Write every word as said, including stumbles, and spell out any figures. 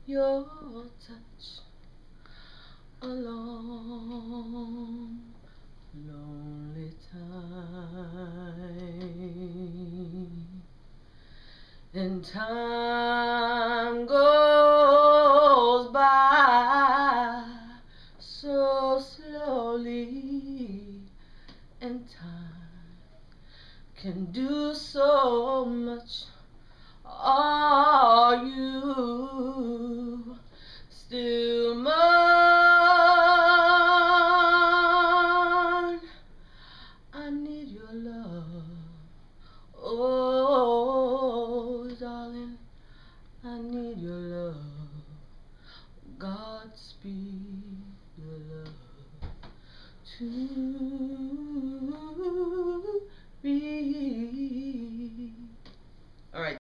your touch a long, lonely time, and time goes by so slowly, and time can do so much. Are you still mine? I need your love. Oh, darling, I need your love. Godspeed your love to